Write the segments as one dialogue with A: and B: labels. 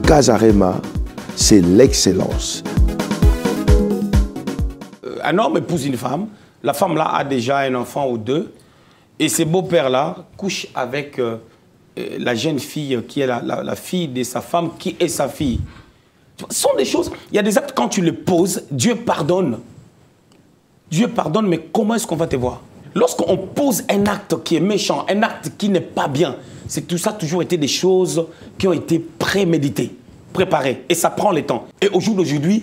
A: Casarema, c'est l'excellence.
B: Un homme épouse une femme. La femme là a déjà un enfant ou deux. Et ce beau-père là couche avec la jeune fille qui est la fille de sa femme, qui est sa fille. Ce sont des choses, il y a des actes, quand tu les poses, Dieu pardonne. Dieu pardonne, mais comment est-ce qu'on va te voir? Lorsqu'on pose un acte qui est méchant, un acte qui n'est pas bien, c'est que tout ça a toujours été des choses qui ont été préméditées, préparées. Et ça prend le temps. Et au jour d'aujourd'hui,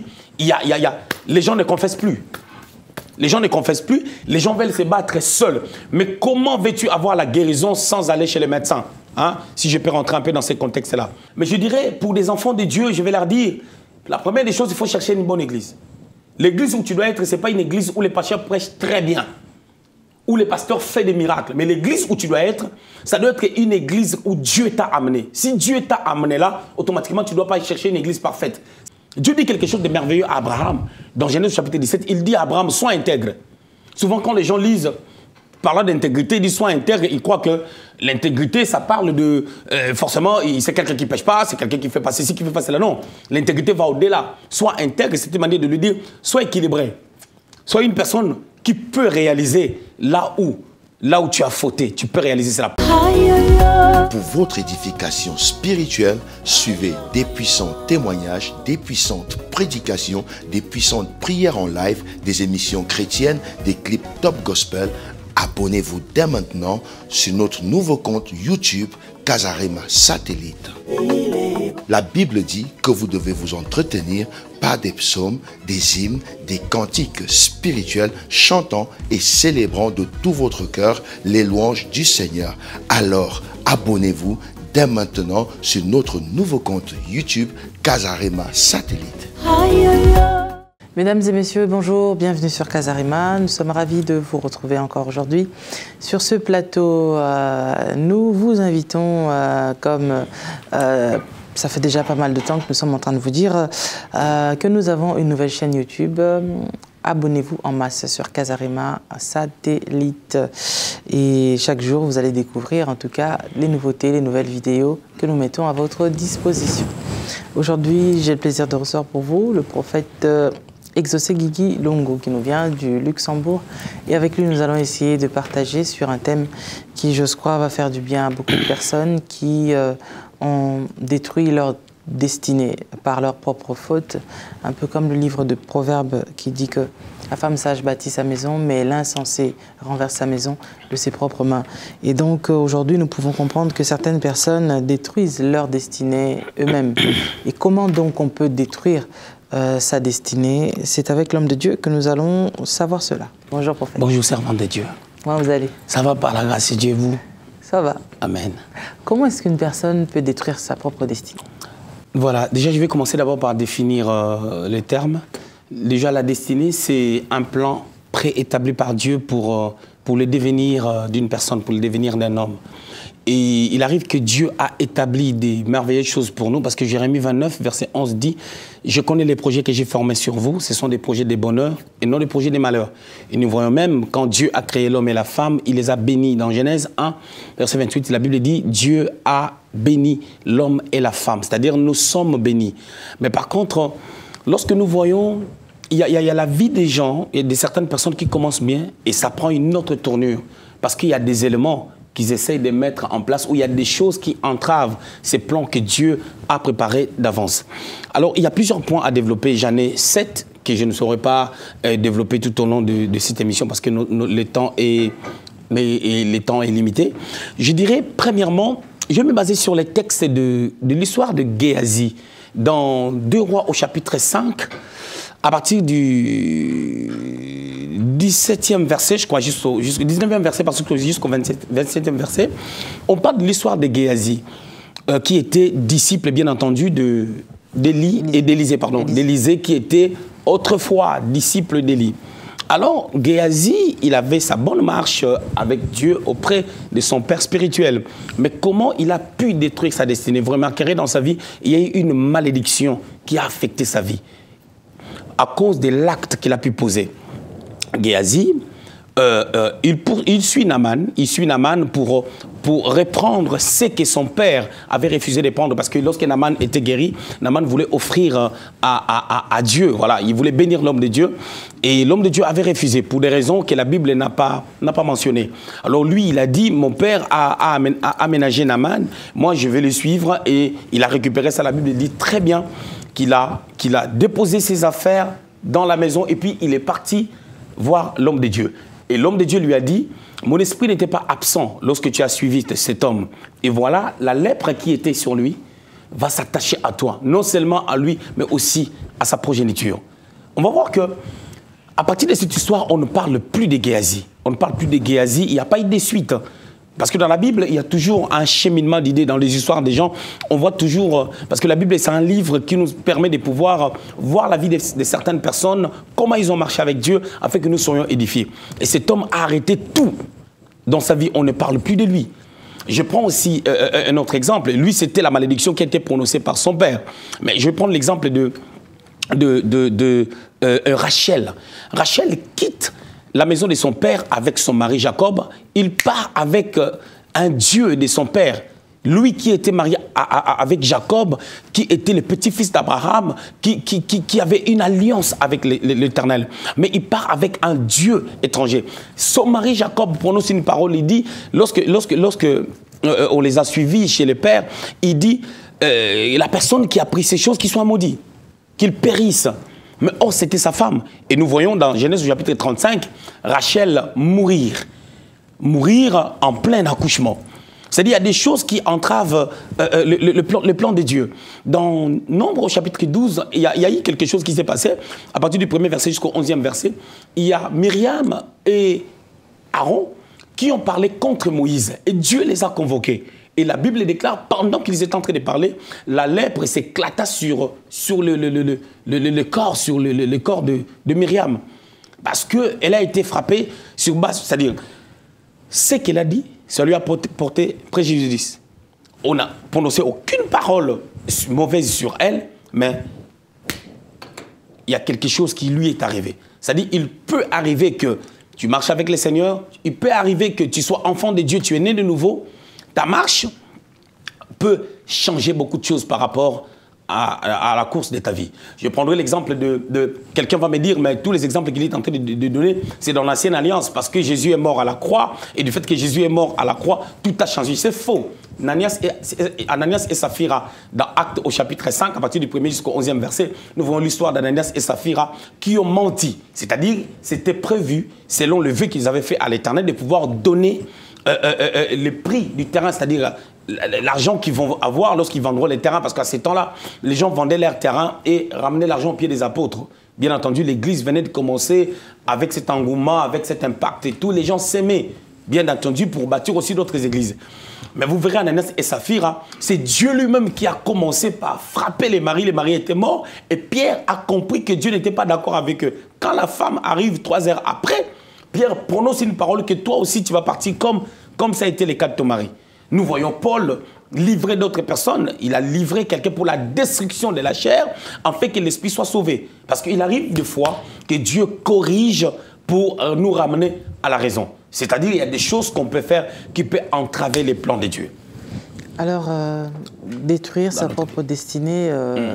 B: les gens ne confessent plus. Les gens ne confessent plus, les gens veulent se battre seuls. Mais comment veux-tu avoir la guérison sans aller chez les médecins? Hein? Si je peux rentrer un peu dans ces contextes-là. Mais je dirais, pour des enfants de Dieu, je vais leur dire, la première des choses, il faut chercher une bonne église. L'église où tu dois être, ce n'est pas une église où les pasteurs prêchent très bien, où les pasteurs font des miracles. Mais l'église où tu dois être, ça doit être une église où Dieu t'a amené. Si Dieu t'a amené là, automatiquement, tu ne dois pas chercher une église parfaite. Dieu dit quelque chose de merveilleux à Abraham. Dans Genèse chapitre 17, il dit à Abraham, sois intègre. Souvent, quand les gens lisent, parlant d'intégrité, ils disent sois intègre, ils croient que l'intégrité, ça parle de... forcément, c'est quelqu'un qui ne pêche pas, c'est quelqu'un qui fait pas ceci, qui fait pas cela. Non, l'intégrité va au-delà. Sois intègre, c'est une manière de lui dire, sois équilibré. Sois une personne qui peut réaliser là où tu as fauté. Tu peux réaliser cela.
A: Pour votre édification spirituelle, suivez des puissants témoignages, des puissantes prédications, des puissantes prières en live, des émissions chrétiennes, des clips top gospel. Abonnez-vous dès maintenant sur notre nouveau compte YouTube Casarema Satellite. La Bible dit que vous devez vous entretenir par des psaumes, des hymnes, des cantiques spirituels, chantant et célébrant de tout votre cœur les louanges du Seigneur. Alors, abonnez-vous dès maintenant sur notre nouveau compte YouTube Casarema Satellite.
C: Mesdames et messieurs, bonjour, bienvenue sur Casarema. Nous sommes ravis de vous retrouver encore aujourd'hui. Sur ce plateau, nous vous invitons, ça fait déjà pas mal de temps que nous sommes en train de vous dire que nous avons une nouvelle chaîne YouTube. Abonnez-vous en masse sur Casarema Satellite. Et chaque jour, vous allez découvrir en tout cas les nouveautés, les nouvelles vidéos que nous mettons à votre disposition. Aujourd'hui, j'ai le plaisir de recevoir pour vous le prophète Exaucé Guigui Longo qui nous vient du Luxembourg. Et avec lui, nous allons essayer de partager sur un thème qui, je crois, va faire du bien à beaucoup de personnes qui ont détruit leur destinée par leur propre faute. Un peu comme le livre de Proverbes qui dit que la femme sage bâtit sa maison, mais l'insensé renverse sa maison de ses propres mains. Et donc aujourd'hui, nous pouvons comprendre que certaines personnes détruisent leur destinée eux-mêmes. Et comment donc on peut détruire sa destinée? C'est avec l'homme de Dieu que nous allons savoir cela. Bonjour prophète.
B: Bonjour servant de Dieu.
C: Comment vous allez?
B: Ça va par la grâce de Dieu, vous?
C: Ça va.
B: Amen.
C: Comment est-ce qu'une personne peut détruire sa propre destinée?
B: Voilà, déjà je vais commencer d'abord par définir les termes. Déjà la destinée, c'est un plan préétabli par Dieu pour le devenir d'une personne, pour le devenir d'un homme. Et il arrive que Dieu a établi des merveilleuses choses pour nous, parce que Jérémie 29, verset 11 dit « Je connais les projets que j'ai formés sur vous, ce sont des projets de bonheur et non des projets de malheur. » Et nous voyons même, quand Dieu a créé l'homme et la femme, il les a bénis. Dans Genèse 1, verset 28, la Bible dit « Dieu a béni l'homme et la femme », c'est-à-dire nous sommes bénis. Mais par contre, lorsque nous voyons, il y a la vie des gens et de certaines personnes qui commencent bien et ça prend une autre tournure, parce qu'il y a des éléments qu'ils essayent de mettre en place, où il y a des choses qui entravent ces plans que Dieu a préparés d'avance. Alors, il y a plusieurs points à développer. J'en ai 7 que je ne saurais pas développer tout au long de cette émission parce que le temps est limité. Je dirais, premièrement, je vais me baser sur les textes de l'histoire de Géasi. Dans 2 Rois au chapitre 5, à partir du 17e verset, je crois, jusqu'au 19e verset, parce que jusqu'au 27e verset, on parle de l'histoire de Géasi, qui était disciple, bien entendu, d'Élie et d'Élisée, pardon, d'Élisée, qui était autrefois disciple d'Élie. Alors, Géasi, il avait sa bonne marche avec Dieu auprès de son père spirituel. Mais comment il a pu détruire sa destinée? Vous remarquerez dans sa vie, il y a eu une malédiction qui a affecté sa vie à cause de l'acte qu'il a pu poser. Géasi, il suit Naaman pour reprendre ce que son père avait refusé de prendre, parce que lorsque Naaman était guéri, Naaman voulait offrir à Dieu, voilà, il voulait bénir l'homme de Dieu, et l'homme de Dieu avait refusé pour des raisons que la Bible n'a pas mentionnées. Alors lui, il a dit, mon père a aménagé Naaman, moi je vais le suivre, et il a récupéré ça. La Bible dit très bien qu'il a déposé ses affaires dans la maison, et puis il est parti voir l'homme de Dieu. Et l'homme de Dieu lui a dit, mon esprit n'était pas absent lorsque tu as suivi cet homme. Et voilà, la lèpre qui était sur lui va s'attacher à toi. Non seulement à lui, mais aussi à sa progéniture. On va voir que, à partir de cette histoire, on ne parle plus de Géasi. On ne parle plus de Géasi, il n'y a pas eu de suite. Parce que dans la Bible, il y a toujours un cheminement d'idées dans les histoires des gens. On voit toujours, parce que la Bible, c'est un livre qui nous permet de pouvoir voir la vie de certaines personnes, comment ils ont marché avec Dieu, afin que nous soyons édifiés. Et cet homme a arrêté tout dans sa vie. On ne parle plus de lui. Je prends aussi un autre exemple. Lui, c'était la malédiction qui a été prononcée par son père. Mais je vais prendre l'exemple de Rachel. Rachel quitte la maison de son père avec son mari Jacob. Il part avec un Dieu de son père. Lui qui était marié avec Jacob, qui était le petit-fils d'Abraham, qui avait une alliance avec l'Éternel. Mais il part avec un Dieu étranger. Son mari Jacob prononce une parole, il dit, lorsque on les a suivis chez le père, il dit, la personne qui a pris ces choses, qu'il soit maudit, qu'il périsse. Mais oh, c'était sa femme. Et nous voyons dans Genèse au chapitre 35, Rachel mourir. Mourir en plein accouchement. C'est-à-dire qu'il y a des choses qui entravent le plan de Dieu. Dans Nombre au chapitre 12, il y a eu quelque chose qui s'est passé. À partir du 1er verset jusqu'au 11e verset, il y a Myriam et Aaron qui ont parlé contre Moïse. Et Dieu les a convoqués. Et la Bible déclare, pendant qu'ils étaient en train de parler, la lèpre s'éclata sur le corps de Myriam. Parce qu'elle a été frappée sur base. C'est-à-dire, ce qu'elle a dit, ça lui a porté préjudice. On n'a prononcé aucune parole mauvaise sur elle, mais il y a quelque chose qui lui est arrivé. C'est-à-dire, il peut arriver que tu marches avec le Seigneur, il peut arriver que tu sois enfant de Dieu, tu es né de nouveau. Ta marche peut changer beaucoup de choses par rapport à la course de ta vie. Je prendrai l'exemple de quelqu'un va me dire, mais tous les exemples qu'il est en train de donner, c'est dans l'Ancienne Alliance, parce que Jésus est mort à la croix, et du fait que Jésus est mort à la croix, tout a changé. C'est faux. Ananias et Saphira, dans Actes au chapitre 5, à partir du 1er jusqu'au 11e verset, nous voyons l'histoire d'Ananias et Saphira qui ont menti. C'est-à-dire, c'était prévu, selon le vœu qu'ils avaient fait à l'Éternel, de pouvoir donner le prix du terrain, c'est-à-dire l'argent qu'ils vont avoir lorsqu'ils vendront les terrains, parce qu'à ces temps-là, les gens vendaient leurs terrains et ramenaient l'argent au pied des apôtres. Bien entendu, l'Église venait de commencer avec cet engouement, avec cet impact et tout. Les gens s'aimaient, bien entendu, pour bâtir aussi d'autres églises. Mais vous verrez, Ananias et Saphira, c'est Dieu lui-même qui a commencé par frapper les maris. Les maris étaient morts et Pierre a compris que Dieu n'était pas d'accord avec eux. Quand la femme arrive 3 heures après, Pierre prononce une parole que toi aussi tu vas partir comme ça a été le cas de ton mari. Nous voyons Paul livrer d'autres personnes. Il a livré quelqu'un pour la destruction de la chair, afin que l'esprit soit sauvé. Parce qu'il arrive des fois que Dieu corrige pour nous ramener à la raison. C'est-à-dire qu'il y a des choses qu'on peut faire qui peuvent entraver les plans de Dieu. Alors,
C: détruire sa propre destinée,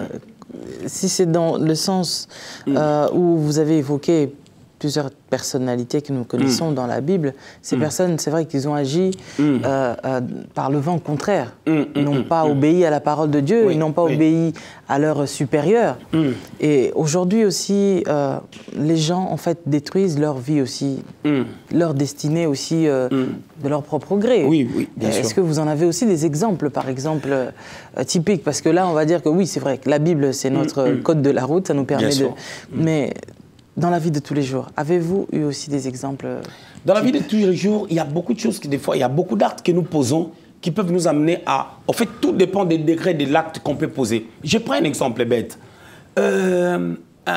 C: si c'est dans le sens où vous avez évoqué plusieurs personnalités que nous connaissons dans la Bible, ces personnes, c'est vrai qu'ils ont agi par le vent contraire. Ils n'ont pas obéi à la parole de Dieu, ils n'ont pas obéi à leur supérieur. Et aujourd'hui aussi, les gens, en fait, détruisent leur vie aussi, leur destinée aussi de leur propre gré.
B: Oui, bien sûr.
C: Est-ce que vous en avez aussi des exemples, par exemple, typiques? Parce que là, on va dire que oui, c'est vrai que la Bible, c'est notre code de la route, ça nous permet de... Mais dans la vie de tous les jours, avez-vous eu aussi des exemples?
B: Dans la vie de tous les jours, il y a beaucoup de choses que des fois, il y a beaucoup d'actes que nous posons qui peuvent nous amener à... En fait, tout dépend des degrés de l'acte qu'on peut poser. Je prends un exemple bête. Un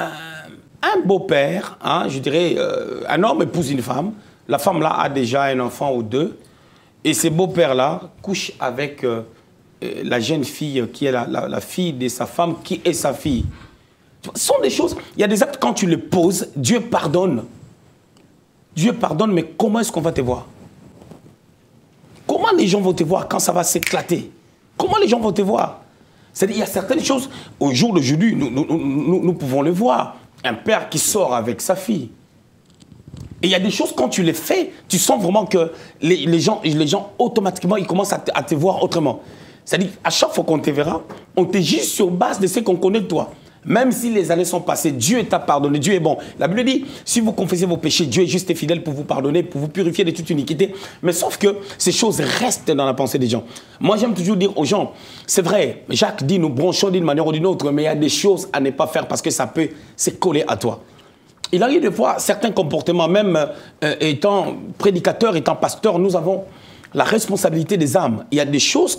B: beau-père, hein, je dirais, un homme épouse une femme. La femme-là a déjà un enfant ou deux. Et ce beau-père-là couche avec la jeune fille qui est la fille de sa femme, qui est sa fille. Ce sont des choses, il y a des actes, quand tu les poses, Dieu pardonne. Dieu pardonne, mais comment est-ce qu'on va te voir? Comment les gens vont te voir quand ça va s'éclater? Comment les gens vont te voir? C'est-à-dire, il y a certaines choses, au jour d'aujourd'hui, nous pouvons le voir. Un père qui sort avec sa fille. Et il y a des choses, quand tu les fais, tu sens vraiment que les gens automatiquement, ils commencent à te voir autrement. C'est-à-dire, à chaque fois qu'on te verra, on te juge sur base de ce qu'on connaît de toi. Même si les années sont passées, Dieu t'a pardonné, Dieu est bon. La Bible dit, si vous confessez vos péchés, Dieu est juste et fidèle pour vous pardonner, pour vous purifier de toute iniquité. Mais sauf que ces choses restent dans la pensée des gens. Moi, j'aime toujours dire aux gens, c'est vrai, Jacques dit, nous bronchons d'une manière ou d'une autre, mais il y a des choses à ne pas faire parce que ça peut se coller à toi. Il arrive de voir certains comportements, même étant prédicateur, étant pasteur, nous avons la responsabilité des âmes. Il y a des choses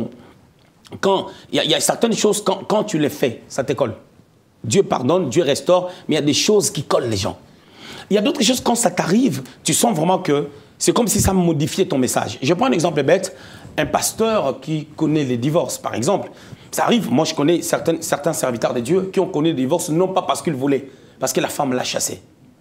B: il y a certaines choses, quand tu les fais, ça te colle. Dieu pardonne, Dieu restaure, mais il y a des choses qui collent les gens. Il y a d'autres choses, quand ça t'arrive, tu sens vraiment que c'est comme si ça modifiait ton message. Je prends un exemple bête, un pasteur qui connaît les divorces, par exemple. Ça arrive, moi je connais certains serviteurs de Dieu qui ont connu les divorces, non pas parce qu'ils voulaient, parce que la femme l'a chassé.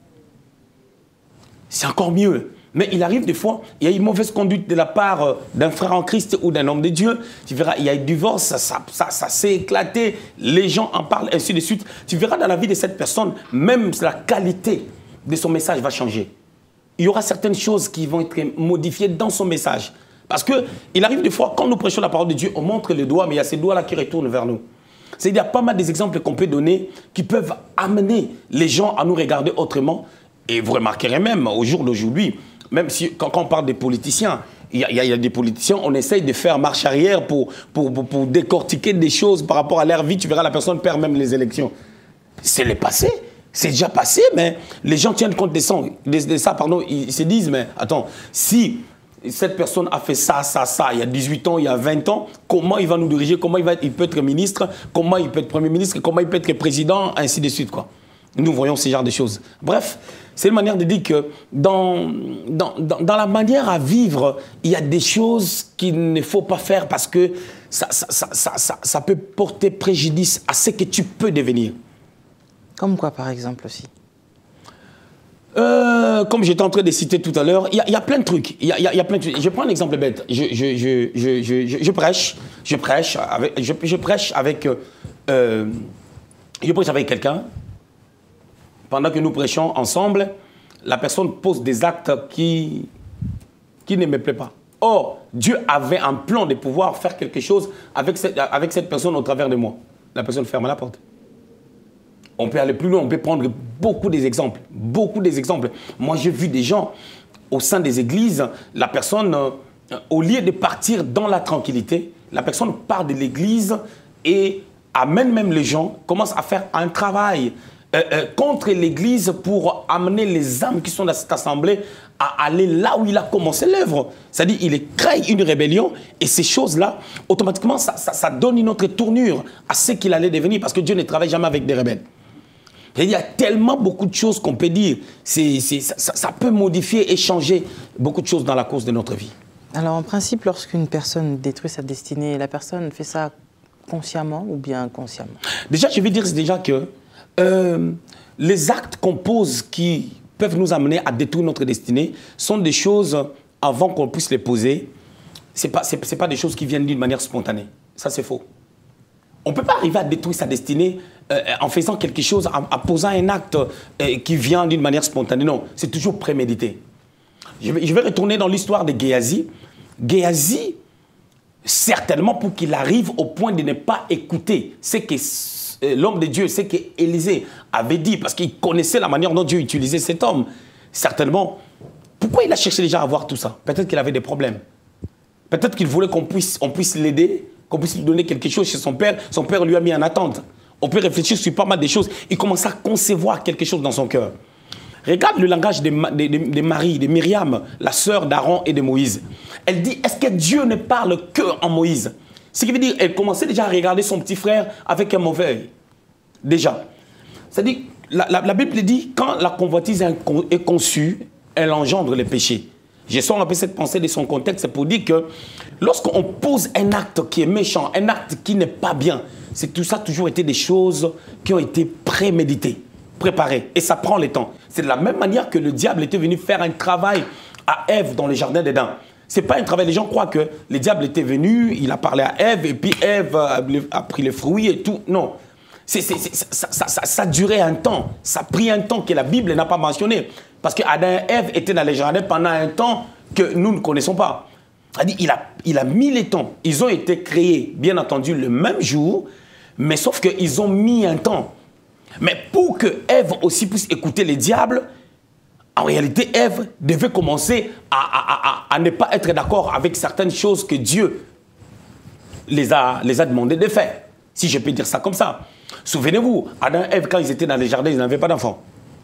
B: C'est encore mieux. Mais il arrive des fois, il y a une mauvaise conduite de la part d'un frère en Christ ou d'un homme de Dieu. Tu verras, il y a un divorce, ça s'est éclaté, les gens en parlent, ainsi de suite. Tu verras dans la vie de cette personne, même la qualité de son message va changer. Il y aura certaines choses qui vont être modifiées dans son message. Parce qu'il arrive des fois, quand nous prêchons la parole de Dieu, on montre les doigts, mais il y a ces doigts-là qui retournent vers nous. C'est-à-dire, il y a pas mal d'exemples qu'on peut donner qui peuvent amener les gens à nous regarder autrement. Et vous remarquerez même, au jour d'aujourd'hui, même si, quand on parle des politiciens, il y a des politiciens, on essaye de faire marche arrière pour décortiquer des choses par rapport à leur vie. Tu verras, la personne perd même les élections. C'est le passé. C'est déjà passé, mais les gens tiennent compte de ça. Ils se disent, mais attends, si cette personne a fait ça, il y a 18 ans, il y a 20 ans, comment il va nous diriger, comment il peut être ministre, comment il peut être Premier ministre, comment il peut être président, ainsi de suite, quoi. Nous voyons ce genre de choses. Bref, c'est une manière de dire que dans la manière à vivre, il y a des choses qu'il ne faut pas faire parce que ça peut porter préjudice à ce que tu peux devenir.
C: Comme quoi, par exemple, aussi?
B: Comme j'étais en train de citer tout à l'heure, il y a plein de trucs. Il y a plein de trucs. Je prends un exemple bête. Je prêche avec quelqu'un. Pendant que nous prêchons ensemble, la personne pose des actes qui ne me plaisent pas. Or, Dieu avait un plan de pouvoir faire quelque chose avec cette personne au travers de moi. La personne ferme la porte. On peut aller plus loin, on peut prendre beaucoup d'exemples. Beaucoup d'exemples. Moi, j'ai vu des gens au sein des églises, la personne, au lieu de partir dans la tranquillité, la personne part de l'église et amène même les gens, commence à faire un travail contre l'église pour amener les âmes qui sont dans cette assemblée à aller là où il a commencé l'œuvre. C'est-à-dire qu'il crée une rébellion et ces choses-là, automatiquement, ça donne une autre tournure à ce qu'il allait devenir parce que Dieu ne travaille jamais avec des rebelles. Il y a tellement beaucoup de choses qu'on peut dire. Ça peut modifier et changer beaucoup de choses dans la course de notre vie.
C: Alors, en principe, lorsqu'une personne détruit sa destinée, la personne fait ça consciemment ou bien inconsciemment? Déjà, je vais dire déjà que
B: les actes qu'on pose qui peuvent nous amener à détruire notre destinée sont des choses, avant qu'on puisse les poser, ce n'est pas des choses qui viennent d'une manière spontanée. Ça, c'est faux. On ne peut pas arriver à détruire sa destinée en faisant quelque chose, en posant un acte qui vient d'une manière spontanée. Non, c'est toujours prémédité. Je vais retourner dans l'histoire de Géasi. Géasi, certainement pour qu'il arrive au point de ne pas écouter ce que l'homme de Dieu, ce qu'Élisée avait dit, parce qu'il connaissait la manière dont Dieu utilisait cet homme. Certainement, pourquoi il a cherché déjà à voir tout ça? Peut-être qu'il avait des problèmes. Peut-être qu'il voulait qu'on puisse l'aider, qu'on puisse lui donner quelque chose chez son père. Son père lui a mis en attente. On peut réfléchir sur pas mal de choses. Il commence à concevoir quelque chose dans son cœur. Regarde le langage de Marie, de Myriam, la sœur d'Aaron et de Moïse. Elle dit, est-ce que Dieu ne parle que en Moïse? Ce qui veut dire qu'elle commençait déjà à regarder son petit frère avec un mauvais œil. Déjà. C'est-à-dire, la Bible dit, quand la convoitise est conçue, elle engendre les péchés. Je sors un peu cette pensée de son contexte, c'est pour dire que lorsqu'on pose un acte qui est méchant, un acte qui n'est pas bien, c'est tout ça a toujours été des choses qui ont été préméditées. préparer et ça prend le temps. C'est de la même manière que le diable était venu faire un travail à Ève dans le jardin d'Éden. Ce n'est pas un travail, les gens croient que le diable était venu, il a parlé à Ève et puis Ève a pris les fruits et tout. Non, ça durait un temps, ça a pris un temps que la Bible n'a pas mentionné. Parce que Adam et Ève étaient dans le jardin pendant un temps que nous ne connaissons pas. Il a mis les temps, ils ont été créés, bien entendu, le même jour, mais sauf qu'ils ont mis un temps. Mais pour que Ève aussi puisse écouter les diables, en réalité, Ève devait commencer à ne pas être d'accord avec certaines choses que Dieu les a demandé de faire. Si je peux dire ça comme ça. Souvenez-vous, Adam et Ève, quand ils étaient dans les jardins, ils n'avaient pas d'enfants.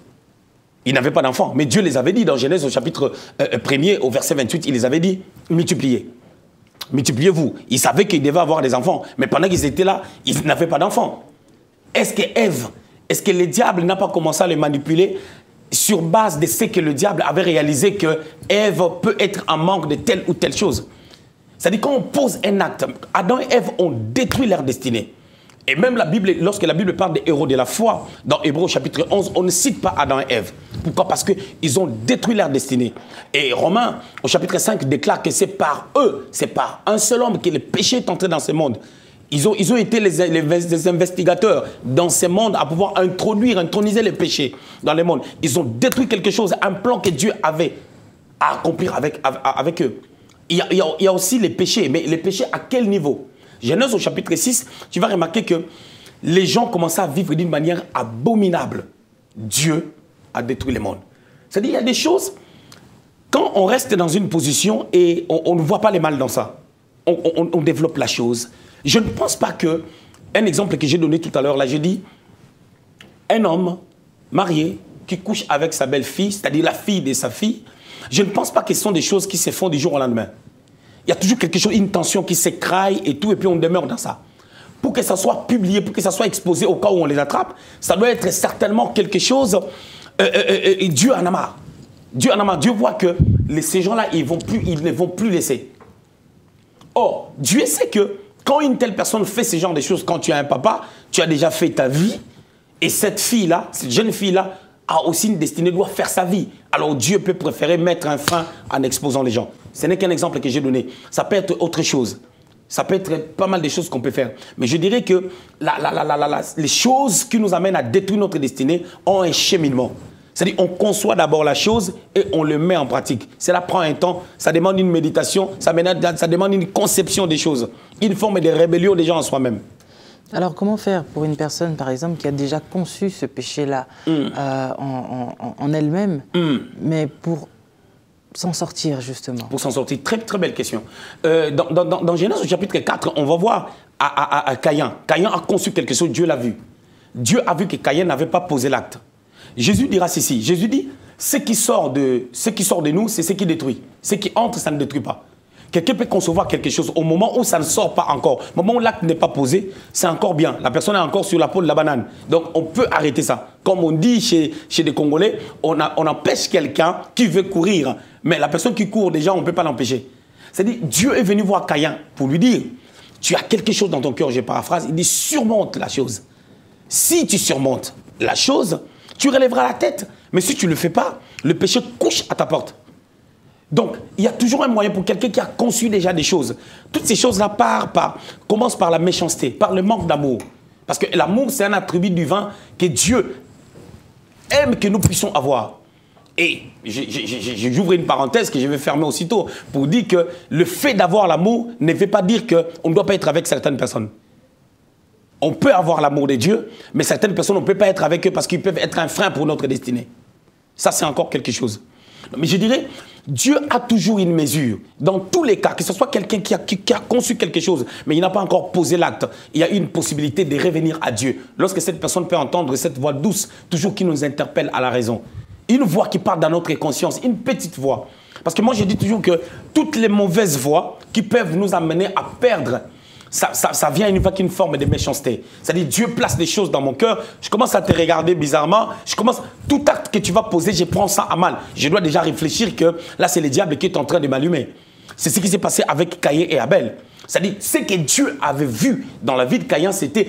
B: Ils n'avaient pas d'enfants. Mais Dieu les avait dit dans Genèse au chapitre 1er, au verset 28, il les avait dit, multipliez. Multipliez-vous. Ils savaient qu'ils devaient avoir des enfants. Mais pendant qu'ils étaient là, ils n'avaient pas d'enfants. Est-ce que le diable n'a pas commencé à les manipuler sur base de ce que le diable avait réalisé que Ève peut être en manque de telle ou telle chose? C'est-à-dire quand on pose un acte, Adam et Ève ont détruit leur destinée. Et même la Bible, lorsque la Bible parle des héros de la foi, dans Hébreux chapitre 11, on ne cite pas Adam et Ève. Pourquoi? Parce qu'ils ont détruit leur destinée. Et Romains, au chapitre 5, déclare que c'est par eux, c'est par un seul homme que le péché est entré dans ce monde. Ils ont été les investigateurs dans ce monde à pouvoir introniser les péchés dans le monde. Ils ont détruit quelque chose, un plan que Dieu avait à accomplir avec eux. Il y a aussi les péchés, mais les péchés à quel niveau? Genèse au chapitre 6, tu vas remarquer que les gens commençaient à vivre d'une manière abominable. Dieu a détruit le monde. C'est-à-dire qu'il y a des choses, quand on reste dans une position et on ne voit pas les mal dans ça, on développe la chose. Je ne pense pas que, un exemple que j'ai donné tout à l'heure, là j'ai dit, un homme marié qui couche avec sa belle-fille, c'est-à-dire la fille de sa fille, je ne pense pas que ce sont des choses qui se font du jour au lendemain. Il y a toujours quelque chose, une tension qui s'écraille et tout, et puis on demeure dans ça. Pour que ça soit publié, pour que ça soit exposé au cas où on les attrape, ça doit être certainement quelque chose, Dieu en a marre. Dieu en a marre. Dieu voit que ces gens-là, ils ne vont plus laisser. Or, Dieu sait que quand une telle personne fait ce genre de choses, quand tu as un papa, tu as déjà fait ta vie, et cette fille-là, cette jeune fille-là, a aussi une destinée, doit faire sa vie. Alors Dieu peut préférer mettre un frein en exposant les gens. Ce n'est qu'un exemple que j'ai donné. Ça peut être autre chose. Ça peut être pas mal de choses qu'on peut faire. Mais je dirais que les choses qui nous amènent à détruire notre destinée ont un cheminement. C'est-à-dire on conçoit d'abord la chose et on le met en pratique. Cela prend un temps, ça demande une méditation, ça demande une conception des choses, une forme de rébellion des gens en soi-même.
C: Alors, comment faire pour une personne, par exemple, qui a déjà conçu ce péché-là en elle-même, mais pour s'en sortir, justement? Pour
B: s'en sortir, très, très belle question. Dans Genèse, au chapitre 4, on va voir à Caïn. Caïn a conçu quelque chose, Dieu l'a vu. Dieu a vu que Caïn n'avait pas posé l'acte. Jésus dira ceci. Jésus dit, ce qui sort de nous, c'est ce qui détruit. Ce qui entre, ça ne détruit pas. Quelqu'un peut concevoir quelque chose au moment où ça ne sort pas encore. Au moment où l'acte n'est pas posé, c'est encore bien. La personne est encore sur la peau de la banane. Donc, on peut arrêter ça. Comme on dit chez les Congolais, on empêche quelqu'un qui veut courir. Mais la personne qui court, déjà, on ne peut pas l'empêcher. C'est-à-dire, Dieu est venu voir Caïn pour lui dire, tu as quelque chose dans ton cœur, je paraphrase, il dit, surmonte la chose. Si tu surmontes la chose, tu relèveras la tête. Mais si tu ne le fais pas, le péché couche à ta porte. Donc, il y a toujours un moyen pour quelqu'un qui a conçu déjà des choses. Toutes ces choses-là commencent par la méchanceté, par le manque d'amour. Parce que l'amour, c'est un attribut divin que Dieu aime que nous puissions avoir. Et j'ouvre une parenthèse que je vais fermer aussitôt pour dire que le fait d'avoir l'amour ne veut pas dire qu'on ne doit pas être avec certaines personnes. On peut avoir l'amour de Dieu, mais certaines personnes, on ne peut pas être avec eux parce qu'ils peuvent être un frein pour notre destinée. Ça, c'est encore quelque chose. Mais je dirais, Dieu a toujours une mesure. Dans tous les cas, que ce soit quelqu'un qui a conçu quelque chose, mais il n'a pas encore posé l'acte, il y a une possibilité de revenir à Dieu. Lorsque cette personne peut entendre cette voix douce, toujours qui nous interpelle à la raison. Une voix qui parle dans notre conscience, une petite voix. Parce que moi, je dis toujours que toutes les mauvaises voix qui peuvent nous amener à perdre, ça vient avec une forme de méchanceté. C'est-à-dire, Dieu place des choses dans mon cœur, je commence à te regarder bizarrement, tout acte que tu vas poser, je prends ça à mal. Je dois déjà réfléchir que là, c'est le diable qui est en train de m'allumer. C'est ce qui s'est passé avec Caïn et Abel. C'est-à-dire, ce que Dieu avait vu dans la vie de Caïn, c'était tout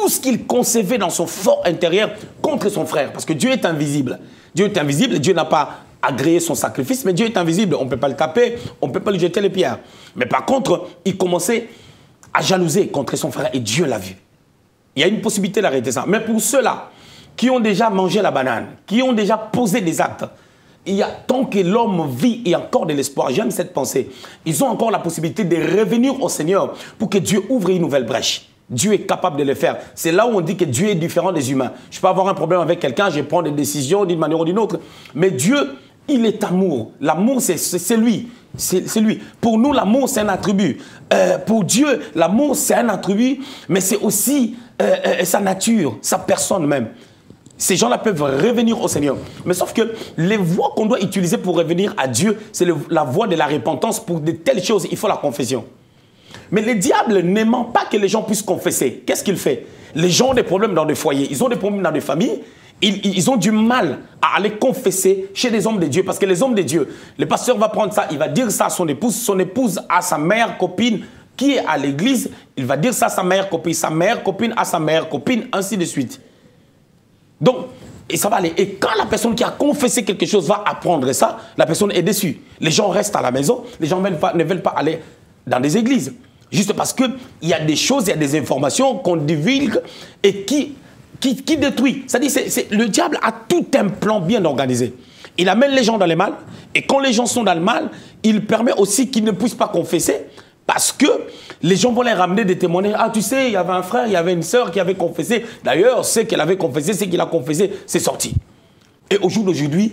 B: tout ce qu'il concevait dans son fort intérieur contre son frère. Parce que Dieu est invisible. Dieu est invisible, Dieu n'a pas agréé son sacrifice, mais Dieu est invisible. On ne peut pas le taper, on ne peut pas lui jeter les pierres. Mais par contre, il commençait à jalouser contre son frère et Dieu l'a vu. Il y a une possibilité d'arrêter ça. Mais pour ceux-là qui ont déjà mangé la banane, qui ont déjà posé des actes, tant que l'homme vit, il y a encore de l'espoir. J'aime cette pensée. Ils ont encore la possibilité de revenir au Seigneur pour que Dieu ouvre une nouvelle brèche. Dieu est capable de le faire. C'est là où on dit que Dieu est différent des humains. Je peux avoir un problème avec quelqu'un, je prends des décisions d'une manière ou d'une autre. Mais Dieu, il est amour. L'amour, c'est lui. C'est lui. Pour nous, l'amour, c'est un attribut. Pour Dieu, l'amour, c'est un attribut, mais c'est aussi sa nature, sa personne même. Ces gens-là peuvent revenir au Seigneur. Mais sauf que les voies qu'on doit utiliser pour revenir à Dieu, c'est la voie de la repentance. Pour de telles choses, il faut la confession. Mais le diable n'aimant pas que les gens puissent confesser. Qu'est-ce qu'il fait? Les gens ont des problèmes dans des foyers, ils ont des problèmes dans des familles. Ils ont du mal à aller confesser chez les hommes de Dieu. Parce que les hommes de Dieu, le pasteur va prendre ça, il va dire ça à son épouse à sa mère copine qui est à l'église. Il va dire ça à sa mère copine à sa mère copine, ainsi de suite. Donc, et ça va aller. Et quand la personne qui a confessé quelque chose va apprendre ça, la personne est déçue. Les gens restent à la maison, les gens ne veulent pas aller dans des églises. Juste parce qu'il y a des choses, il y a des informations qu'on divulgue et qui détruit. C'est-à-dire le diable a tout un plan bien organisé. Il amène les gens dans le mal. Et quand les gens sont dans le mal, il permet aussi qu'ils ne puissent pas confesser. Parce que les gens vont les ramener des témoignages. Ah, tu sais, il y avait un frère, il y avait une sœur qui avait confessé. D'ailleurs, ce qu'elle avait confessé, ce qu'il a confessé, c'est sorti. Et au jour d'aujourd'hui,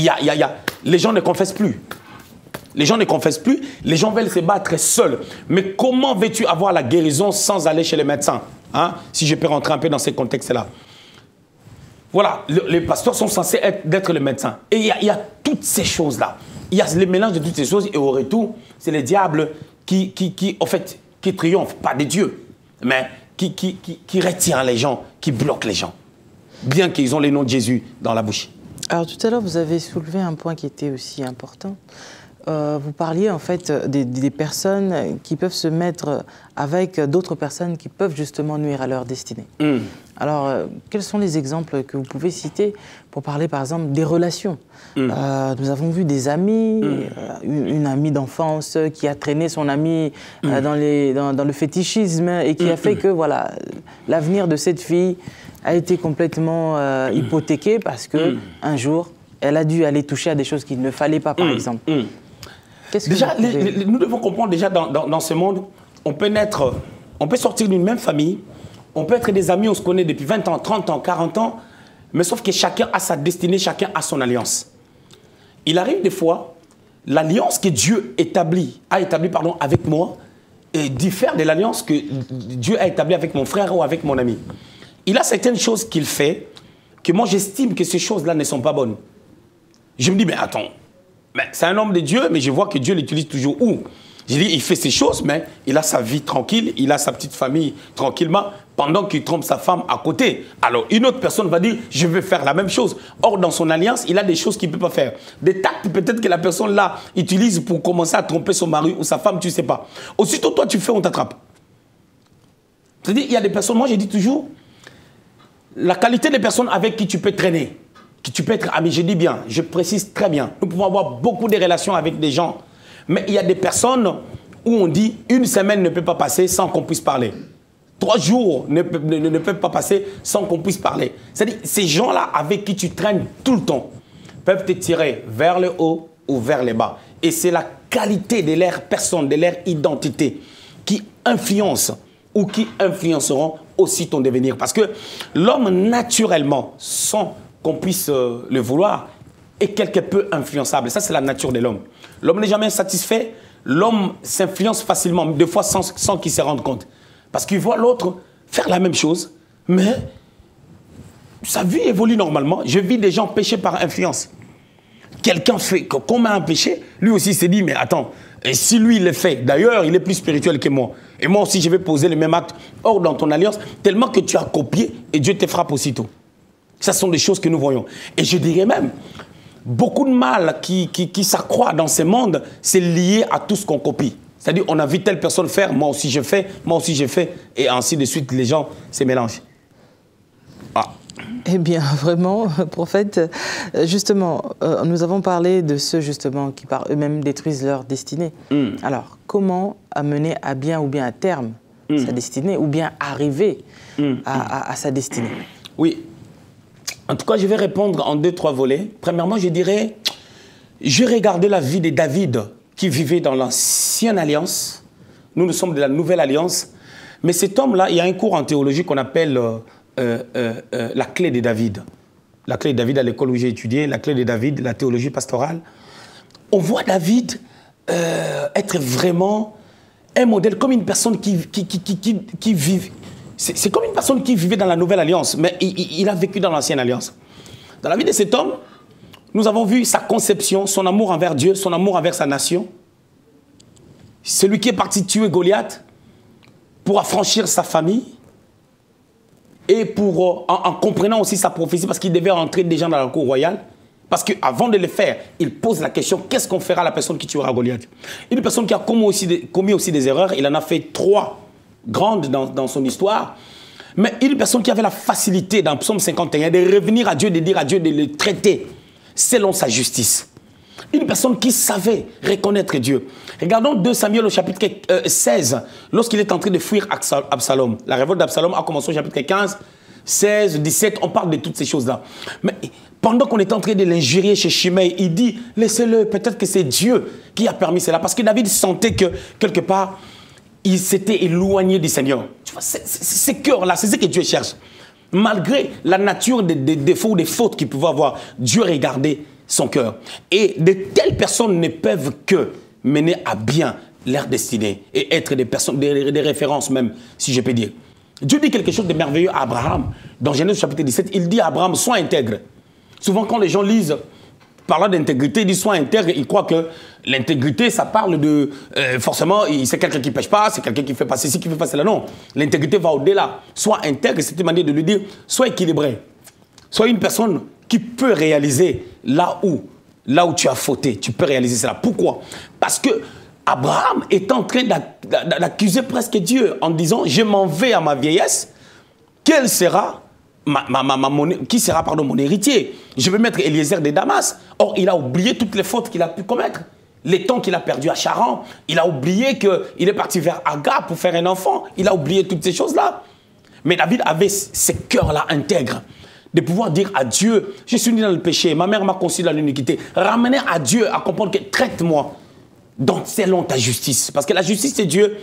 B: les gens ne confessent plus. Les gens ne confessent plus. Les gens veulent se battre seuls. Mais comment veux-tu avoir la guérison sans aller chez les médecins, hein? Si je peux rentrer un peu dans ces contextes-là. Voilà, les pasteurs sont censés être les médecins. Et il y a toutes ces choses-là. Il y a le mélange de toutes ces choses. Et au retour, c'est le diable qui triomphe, pas de Dieu, mais qui retient les gens, qui bloque les gens, bien qu'ils ont les noms de Jésus dans la bouche.
C: Alors tout à l'heure, vous avez soulevé un point qui était aussi important. Vous parliez en fait des personnes qui peuvent se mettre avec d'autres personnes qui peuvent justement nuire à leur destinée. Alors, quels sont les exemples que vous pouvez citer pour parler par exemple des relations? Nous avons vu des amis, une amie d'enfance qui a traîné son ami dans le fétichisme et qui a fait que voilà, l'avenir de cette fille a été complètement hypothéqué parce que un jour, elle a dû aller toucher à des choses qu'il ne fallait pas, par exemple.
B: Déjà, nous devons comprendre déjà dans ce monde, on peut sortir d'une même famille, on peut être des amis, on se connaît depuis 20 ans, 30 ans, 40 ans, mais sauf que chacun a sa destinée, chacun a son alliance. Il arrive des fois, l'alliance que Dieu a établie avec moi diffère de l'alliance que Dieu a établie avec mon frère ou avec mon ami. Il a certaines choses qu'il fait que moi j'estime que ces choses-là ne sont pas bonnes. Je me dis, mais attends, c'est un homme de Dieu, mais je vois que Dieu l'utilise toujours où? Je dis, il fait ces choses, mais il a sa vie tranquille, il a sa petite famille tranquillement, pendant qu'il trompe sa femme à côté. Alors, une autre personne va dire, je vais faire la même chose. Or, dans son alliance, il a des choses qu'il ne peut pas faire. Des tactes peut-être que la personne là utilise pour commencer à tromper son mari ou sa femme, tu ne sais pas. Aussitôt, toi, tu fais, on t'attrape. C'est-à-dire, il y a des personnes, moi, je dis toujours, la qualité des personnes avec qui tu peux traîner, qui tu peux être ami, je dis bien, je précise très bien. Nous pouvons avoir beaucoup de relations avec des gens, mais il y a des personnes où on dit une semaine ne peut pas passer sans qu'on puisse parler. 3 jours ne peuvent pas passer sans qu'on puisse parler. C'est-à-dire, ces gens-là avec qui tu traînes tout le temps peuvent te tirer vers le haut ou vers le bas. Et c'est la qualité de leur personne, de leur identité qui influence ou qui influenceront aussi ton devenir. Parce que l'homme, naturellement, sans qu'on puisse le vouloir, est quelque peu influençable. Ça, c'est la nature de l'homme. L'homme n'est jamais satisfait. L'homme s'influence facilement, des fois sans qu'il se rende compte. Parce qu'il voit l'autre faire la même chose, mais sa vie évolue normalement. Je vis des gens péchés par influence. Quelqu'un fait comme un péché, lui aussi s'est dit, mais attends, et si lui il le fait, d'ailleurs, il est plus spirituel que moi. Et moi aussi, je vais poser le même acte hors dans ton alliance, tellement que tu as copié et Dieu te frappe aussitôt. Ce sont des choses que nous voyons. Et je dirais même, beaucoup de mal qui s'accroît dans ce monde, c'est lié à tout ce qu'on copie. C'est-à-dire, on a vu telle personne faire, moi aussi je fais, et ainsi de suite, les gens se mélangent.
C: Eh bien, vraiment, prophète, justement, nous avons parlé de ceux justement qui par eux-mêmes détruisent leur destinée. Alors, comment amener à bien ou bien à terme sa destinée ou bien arriver à sa destinée?
B: Oui. En tout cas, je vais répondre en 2-3 volets. Premièrement, je dirais, je regardais la vie de David qui vivait dans l'ancienne alliance. Nous sommes de la nouvelle alliance. Mais cet homme-là, il y a un cours en théologie qu'on appelle la clé de David. La clé de David à l'école où j'ai étudié, la clé de David, la théologie pastorale. On voit David être vraiment un modèle comme une personne qui vit. C'est comme une personne qui vivait dans la nouvelle alliance, mais il a vécu dans l'ancienne alliance. Dans la vie de cet homme, nous avons vu sa conception, son amour envers Dieu, son amour envers sa nation. Celui qui est parti tuer Goliath pour affranchir sa famille et en comprenant aussi sa prophétie, parce qu'il devait rentrer déjà dans la cour royale. Parce qu'avant de le faire, il pose la question, qu'est-ce qu'on fera à la personne qui tuera Goliath? Une personne qui a commis aussi des erreurs, il en a fait 3 grandes dans son histoire. Mais une personne qui avait la facilité dans Psaume 51 de revenir à Dieu, de dire à Dieu de le traiter selon sa justice. Une personne qui savait reconnaître Dieu. Regardons 2 Samuel au chapitre 16, lorsqu'il est en train de fuir Absalom. La révolte d'Absalom a commencé au chapitre 15, 16, 17, on parle de toutes ces choses-là. Mais pendant qu'on est en train de l'injurier chez Shimei, il dit, laissez-le, peut-être que c'est Dieu qui a permis cela. Parce que David sentait que, quelque part, il s'était éloigné du Seigneur. Tu vois, ces cœurs-là, c'est ce que Dieu cherche. Malgré la nature des défauts ou des fautes qu'il pouvait avoir, Dieu regardait son cœur. Et de telles personnes ne peuvent que mener à bien leur destinée et être des personnes, des références même, si je peux dire. Dieu dit quelque chose de merveilleux à Abraham. Dans Genèse chapitre 17, il dit à Abraham, sois intègre. Souvent quand les gens lisent, parlant d'intégrité, ils disent sois intègre, ils croient que l'intégrité, ça parle de, forcément, c'est quelqu'un qui ne pêche pas, c'est quelqu'un qui ne fait pas ceci, qui ne fait pas cela. Non, l'intégrité va au-delà. Sois intègre, c'est une manière de lui dire, sois équilibré. Sois une personne qui peut réaliser là où tu as fauté, tu peux réaliser cela. Pourquoi? Parce que Abraham est en train d'accuser presque Dieu en disant, je m'en vais à ma vieillesse, quel sera qui sera mon héritier? Je vais mettre Eliezer de Damas. Or, il a oublié toutes les fautes qu'il a pu commettre. Les temps qu'il a perdu à Charan, il a oublié qu'il est parti vers Agar pour faire un enfant. Il a oublié toutes ces choses-là. Mais David avait ce cœur-là intègre, de pouvoir dire à Dieu, je suis né dans le péché, ma mère m'a conçu dans l'iniquité. Ramener à Dieu à comprendre que traite-moi selon ta justice. Parce que la justice de Dieu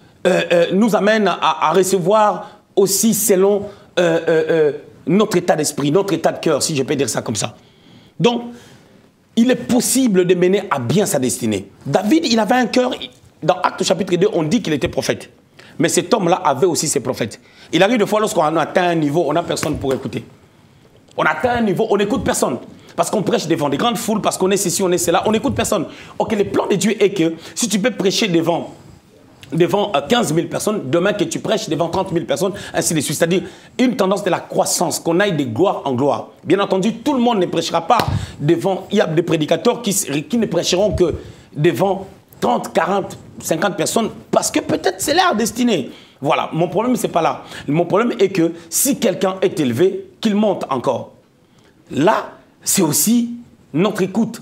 B: nous amène à recevoir aussi selon notre état d'esprit, notre état de cœur, si je peux dire ça comme ça. Donc, il est possible de mener à bien sa destinée. David, il avait un cœur, dans Actes chapitre 2, on dit qu'il était prophète. Mais cet homme-là avait aussi ses prophètes. Il arrive des fois, lorsqu'on atteint un niveau, on n'a personne pour écouter. On atteint un niveau, on n'écoute personne. Parce qu'on prêche devant des grandes foules, parce qu'on est ceci, on est cela, on n'écoute personne. Ok, le plan de Dieu est que si tu peux prêcher devant 15 000 personnes, demain que tu prêches devant 30 000 personnes, ainsi de suite. C'est-à-dire une tendance de la croissance, qu'on aille de gloire en gloire. Bien entendu, tout le monde ne prêchera pas devant... Il y a des prédicateurs qui ne prêcheront que devant 30, 40, 50 personnes, parce que peut-être c'est leur destinée. Voilà, mon problème, c'est pas là. Mon problème est que si quelqu'un est élevé, qu'il monte encore. Là, c'est aussi notre écoute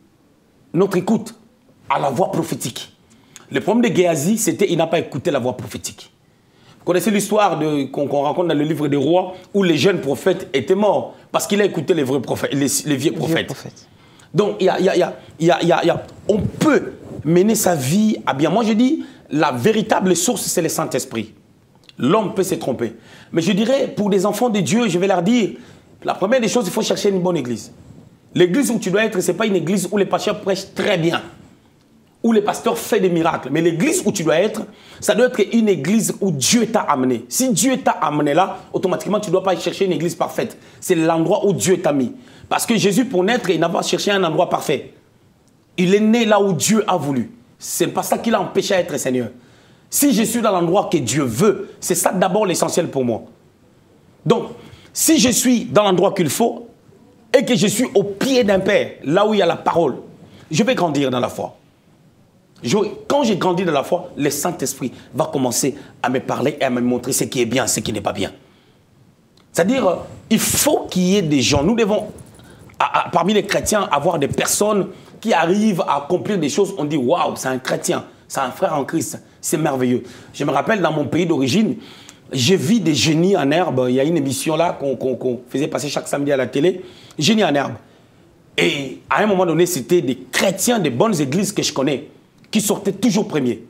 B: à la voix prophétique. Le problème de Géasi, c'était qu'il n'a pas écouté la voix prophétique. Vous connaissez l'histoire qu'on raconte dans le livre des rois où les jeunes prophètes étaient morts parce qu'il a écouté les vrais prophètes, les vieux prophètes. Donc, on peut mener sa vie à bien. Moi, je dis, la véritable source, c'est le Saint-Esprit. L'homme peut se tromper. Mais je dirais, pour des enfants de Dieu, je vais leur dire, la première des choses, il faut chercher une bonne église. L'église où tu dois être, ce n'est pas une église où les pasteurs prêchent très bien, où les pasteurs font des miracles. Mais l'église où tu dois être, ça doit être une église où Dieu t'a amené. Si Dieu t'a amené là, automatiquement, tu ne dois pas chercher une église parfaite. C'est l'endroit où Dieu t'a mis. Parce que Jésus, pour naître, il n'a pas cherché un endroit parfait. Il est né là où Dieu a voulu. Ce n'est pas ça qui l'a empêché d'être Seigneur. Si je suis dans l'endroit que Dieu veut, c'est ça d'abord l'essentiel pour moi. Donc, si je suis dans l'endroit qu'il faut et que je suis au pied d'un Père, là où il y a la parole, je vais grandir dans la foi. Quand j'ai grandi dans la foi, le Saint-Esprit va commencer à me parler et à me montrer ce qui est bien, ce qui n'est pas bien. C'est-à-dire, il faut qu'il y ait des gens. Nous devons, parmi les chrétiens, avoir des personnes qui arrivent à accomplir des choses. On dit, waouh, c'est un chrétien, c'est un frère en Christ. C'est merveilleux. Je me rappelle, dans mon pays d'origine, j'ai vu des génies en herbe. Il y a une émission là qu'on faisait passer chaque samedi à la télé. Génies en herbe. Et à un moment donné, c'était des chrétiens des bonnes églises que je connais qui sortaient toujours premiers.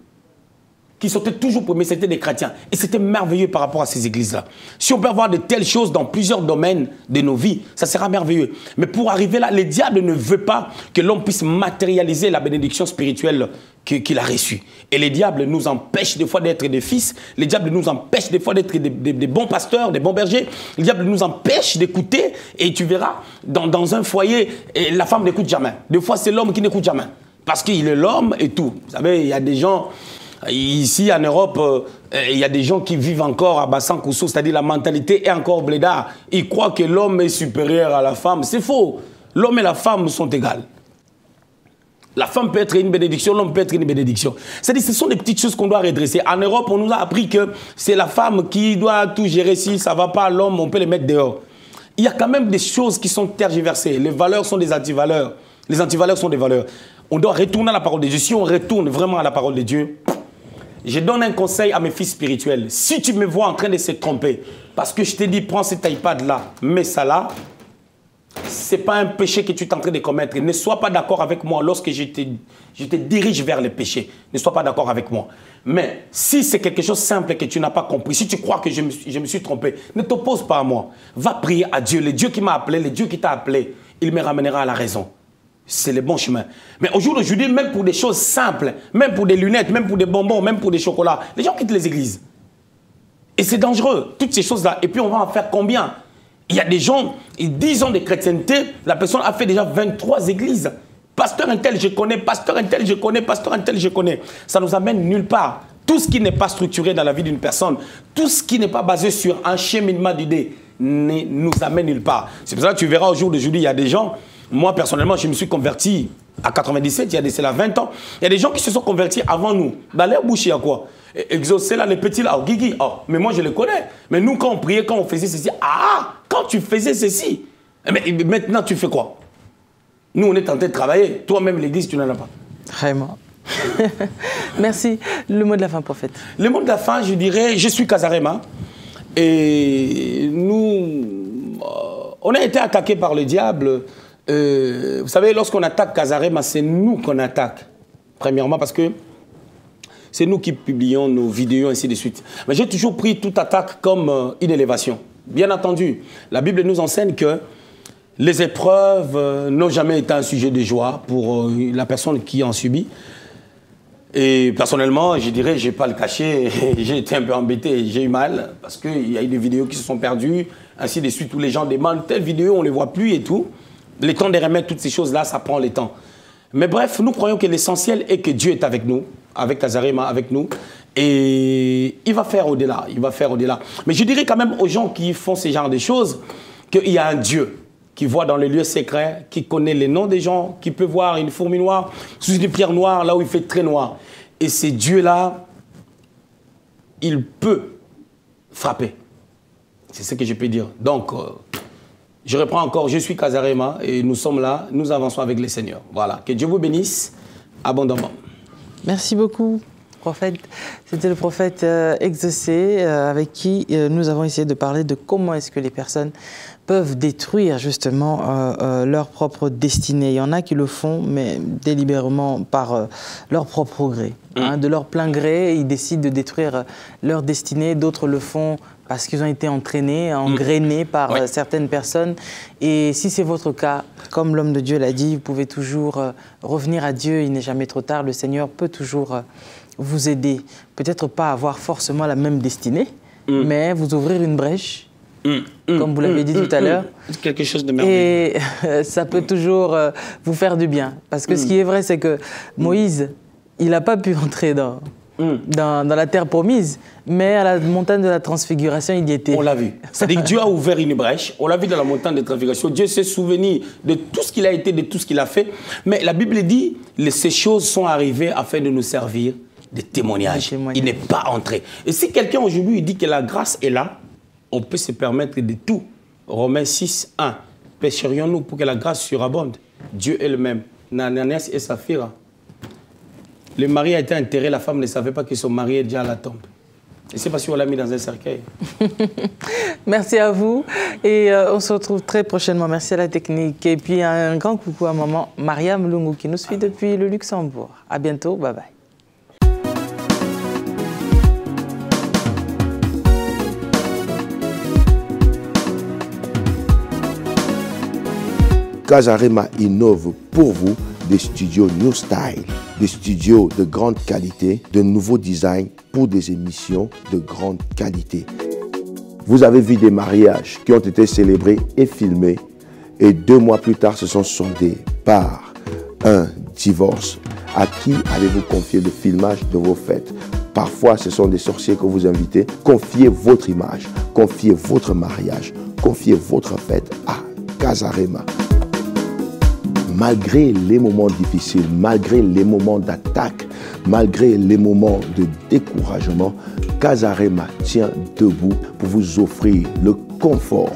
B: C'était des chrétiens. Et c'était merveilleux par rapport à ces églises-là. Si on peut avoir de telles choses dans plusieurs domaines de nos vies, ça sera merveilleux. Mais pour arriver là, le diable ne veut pas que l'homme puisse matérialiser la bénédiction spirituelle qu'il a reçue. Et le diable nous empêche des fois d'être des fils. Le diable nous empêche des fois d'être des bons pasteurs, des bons bergers. Le diable nous empêche d'écouter. Et tu verras, dans un foyer, la femme n'écoute jamais. Des fois, c'est l'homme qui n'écoute jamais. Parce qu'il est l'homme et tout. Vous savez, il y a des gens... Ici, en Europe, il y a des gens qui vivent encore à Bassan-Koussou, c'est-à-dire la mentalité est encore blédard. Ils croient que l'homme est supérieur à la femme. C'est faux. L'homme et la femme sont égales. La femme peut être une bénédiction, l'homme peut être une bénédiction. C'est-à-dire ce sont des petites choses qu'on doit redresser. En Europe, on nous a appris que c'est la femme qui doit tout gérer. Si ça ne va pas, l'homme, on peut les mettre dehors. Il y a quand même des choses qui sont tergiversées. Les valeurs sont des antivaleurs. Les antivaleurs sont des valeurs. On doit retourner à la parole de Dieu. Si on retourne vraiment à la parole de Dieu... Je donne un conseil à mes fils spirituels. Si tu me vois en train de se tromper, parce que je t'ai dit, prends cet iPad-là, mets ça là, ce n'est pas un péché que tu es en train de commettre. Ne sois pas d'accord avec moi lorsque je te dirige vers le péché. Ne sois pas d'accord avec moi. Mais si c'est quelque chose de simple que tu n'as pas compris, si tu crois que je me suis trompé, ne t'oppose pas à moi. Va prier à Dieu. Le Dieu qui m'a appelé, le Dieu qui t'a appelé, il me ramènera à la raison. C'est le bon chemin. Mais au jour d'aujourd'hui, même pour des choses simples, même pour des lunettes, même pour des bonbons, même pour des chocolats, les gens quittent les églises. Et c'est dangereux, toutes ces choses-là. Et puis on va en faire combien? Il y a des gens, 10 ans de chrétienté, la personne a fait déjà 23 églises. Pasteur un tel, je connais, pasteur un tel, je connais, pasteur un tel, je connais. Ça nous amène nulle part. Tout ce qui n'est pas structuré dans la vie d'une personne, tout ce qui n'est pas basé sur un cheminement d'idées, ne nous amène nulle part. C'est pour ça que tu verras au jour d'aujourd'hui, il y a des gens... Moi, personnellement, je me suis converti à 97, il y a de cela 20 ans. Il y a des gens qui se sont convertis avant nous. Dans leur bouche, il y a quoi? Exaucer là, les petits là, oh, Guigui, oh, mais moi je les connais. Mais nous, quand on priait, quand on faisait ceci, quand tu faisais ceci, mais maintenant tu fais quoi? Nous, on est en train de travailler. Toi-même, l'église, tu n'en as pas.
C: Vraiment. Merci. Le mot de la fin, prophète.
B: Le mot de la fin, je dirais, je suis Kazarema. Et nous, on a été attaqués par le diable. Vous savez, lorsqu'on attaque Kazarema, c'est nous qu'on attaque. Premièrement, parce que c'est nous qui publions nos vidéos, ainsi de suite. Mais j'ai toujours pris toute attaque comme une élévation. Bien entendu, la Bible nous enseigne que les épreuves n'ont jamais été un sujet de joie pour la personne qui en subit. Et personnellement, je dirais, je ne vais pas le cacher, j'ai été un peu embêté, j'ai eu mal, parce qu'il y a eu des vidéos qui se sont perdues, ainsi de suite, où les gens demandent telle vidéo, on ne les voit plus et tout. Le temps de remettre toutes ces choses-là, ça prend le temps. Mais bref, nous croyons que l'essentiel est que Dieu est avec nous, avec Kazarema, avec nous, et il va faire au-delà, il va faire au-delà. Mais je dirais quand même aux gens qui font ce genre de choses qu'il y a un Dieu qui voit dans les lieux secrets, qui connaît les noms des gens, qui peut voir une fourmi noire sous une pierre noire, là où il fait très noir. Et ce Dieu-là, il peut frapper. C'est ce que je peux dire. Donc, je reprends encore, je suis Kazarema et nous sommes là, nous avançons avec le Seigneur. Voilà, que Dieu vous bénisse abondamment.
C: Merci beaucoup, prophète. C'était le prophète Exaucé avec qui nous avons essayé de parler de comment est-ce que les personnes peuvent détruire justement leur propre destinée. Il y en a qui le font, mais délibérément par leur propre gré. Hein, de leur plein gré, ils décident de détruire leur destinée. D'autres le font parce qu'ils ont été entraînés, engrainés par certaines personnes. Et si c'est votre cas, comme l'homme de Dieu l'a dit, vous pouvez toujours revenir à Dieu. Il n'est jamais trop tard. Le Seigneur peut toujours vous aider. Peut-être pas avoir forcément la même destinée, mais vous ouvrir une brèche. Comme vous l'avez dit tout à l'heure.
B: Quelque chose de merveilleux.
C: Et ça peut toujours vous faire du bien. Parce que ce qui est vrai, c'est que Moïse, il n'a pas pu entrer dans la terre promise, mais à la montagne de la transfiguration, il y était.
B: On l'a vu. C'est-à-dire que Dieu a ouvert une brèche. On l'a vu dans la montagne de la transfiguration. Dieu s'est souvenu de tout ce qu'il a été, de tout ce qu'il a fait. Mais la Bible dit, ces choses sont arrivées afin de nous servir de témoignage. Il n'est pas entré. Et si quelqu'un aujourd'hui dit que la grâce est là, on peut se permettre de tout. Romains 6, 1. Pécherions-nous pour que la grâce surabonde? Dieu est le même. Ananias et Saphira. Le mari a été enterré, la femme ne savait pas que son mari est déjà à la tombe. Et c'est parce qu'on l'a mis dans un cercueil.
C: Merci à vous. Et on se retrouve très prochainement. Merci à la technique. Et puis un grand coucou à maman Mariam Lungu qui nous suit depuis le Luxembourg. À bientôt. Bye bye.
A: Casarema innove pour vous des studios New Style, des studios de grande qualité, de nouveaux designs pour des émissions de grande qualité. Vous avez vu des mariages qui ont été célébrés et filmés et 2 mois plus tard se sont soldés par un divorce. À qui avez-vous confié le filmage de vos fêtes? Parfois, ce sont des sorciers que vous invitez. Confiez votre image, confiez votre mariage, confiez votre fête à Casarema. Malgré les moments difficiles, malgré les moments d'attaque, malgré les moments de découragement, Casarema tient debout pour vous offrir le confort.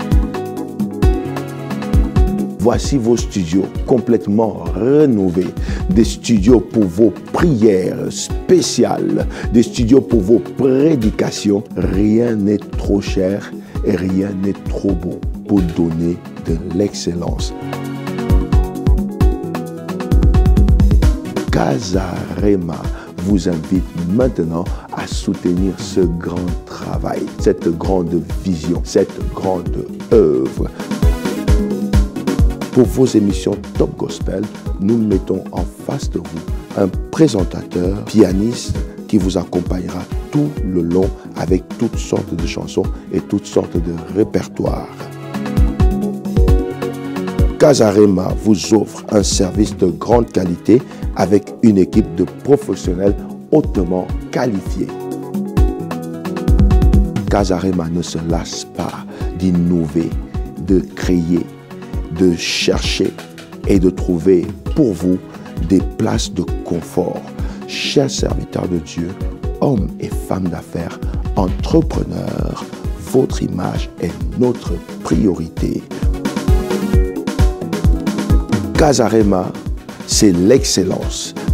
A: Voici vos studios complètement rénovés, des studios pour vos prières spéciales, des studios pour vos prédications. Rien n'est trop cher et rien n'est trop beau pour donner de l'excellence. Casarema vous invite maintenant à soutenir ce grand travail, cette grande vision, cette grande œuvre. Pour vos émissions Top Gospel, nous mettons en face de vous un présentateur, pianiste qui vous accompagnera tout le long avec toutes sortes de chansons et toutes sortes de répertoires. Casarema vous offre un service de grande qualité avec une équipe de professionnels hautement qualifiés. Casarema ne se lasse pas d'innover, de créer, de chercher et de trouver pour vous des places de confort. Chers serviteurs de Dieu, hommes et femmes d'affaires, entrepreneurs, votre image est notre priorité. Casarema, c'est l'excellence.